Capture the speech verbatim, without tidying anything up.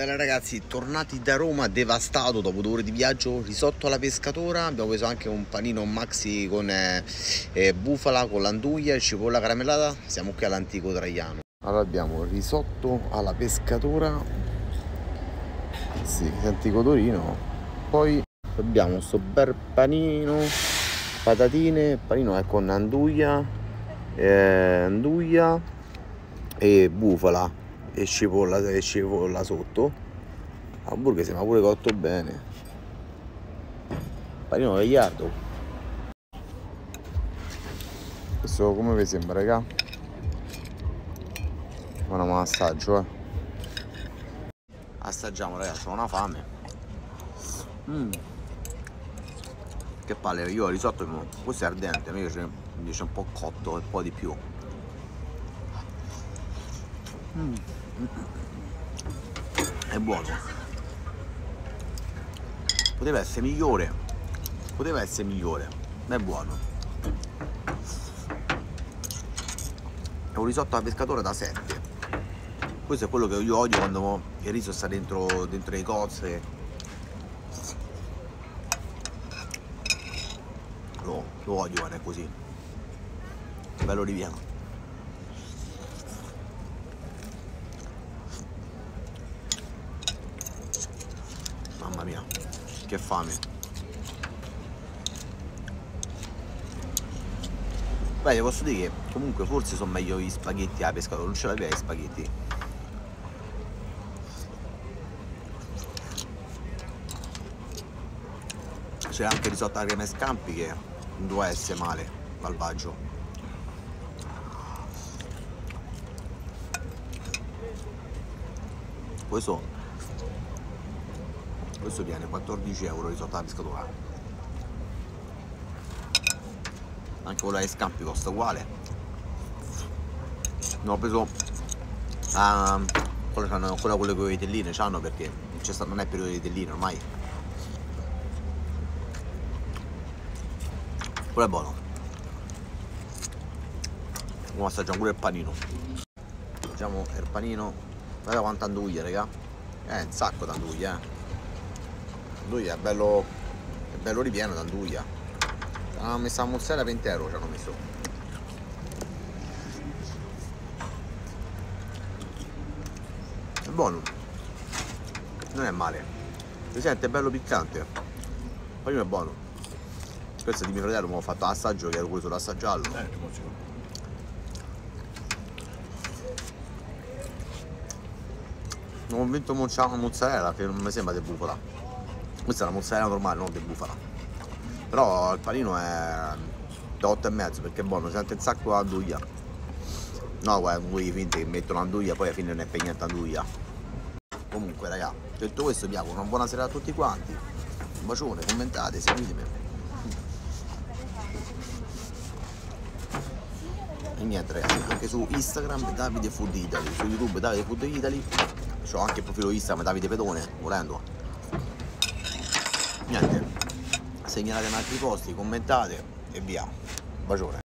Bene ragazzi, tornati da Roma devastato dopo due ore di viaggio, risotto alla pescatora, abbiamo preso anche un panino maxi con eh, eh, bufala, con l'anduglia e cipolla caramellata, siamo qui all'Antico Traiano. Allora abbiamo risotto alla pescatora, sì, Antico Torino, poi abbiamo questo bel panino, patatine, panino è con anduglia, eh, anduglia e bufala e cipolla, e cipolla sotto. Hamburger sembra pure cotto bene. Panino vegliardo. Questo come vi sembra, raga? Facciamo un assaggio, eh. Assaggiamo, ragazzi, ho una fame. Mm. Che palle, io il risotto, questo è ardente, a me piace, mi piace un po' cotto e poi di più. Mm. È buono. Poteva essere migliore, poteva essere migliore, ma è buono. È un risotto alla pescatora da sette. Questo è quello che io odio quando il riso sta dentro, dentro le cozze. Lo, lo odio quando è così. Bello ripieno. Mamma mia, che fame. Beh, posso dire che comunque forse sono meglio gli spaghetti alla pescatora, non ce l'avevo gli spaghetti. C'è anche il risotto alla crema e scampi che non doveva essere male, malvagio. Questo questo viene quattordici euro il risotto alla pescatora. Anche quello ai scampi costa uguale. Non ho preso ah, quello, quello con le vitelline, c'hanno perché non è periodo di vitelline ormai. Quello è buono. Ora assaggiamo pure il panino. Assaggiamo il panino. Guarda quanta anduglia, raga. Eh, un sacco d'anduglia, eh. Anduglia è bello. È bello ripieno d'anduglia. Hanno messo la mozzarella venti euro, ci hanno messo. È buono. Non è male. Si sente bello piccante. Il panino è buono. Questo di mio fratello mi ho fatto l'assaggio che ero pure solo assaggiarlo. Eh, non ho vinto mozzarella che non mi sembra di bufala. Questa è la mozzarella normale, non di bufala. Però il panino è da otto e mezzo perché è buono, si sente un sacco d'anduglia. No, guarda, voi finti che mettono l'anduglia, poi alla fine non è per niente anduglia. Comunque, raga, detto questo vi auguro una buona serata a tutti quanti. Un bacione, commentate, seguitemi. E niente ragazzi, anche su Instagram Davide Food Italy, su YouTube Davide Food Italy, c'ho anche il profilo Instagram Davide Pedone, volendo. Niente, segnalatemi altri posti, commentate e via. Bacione.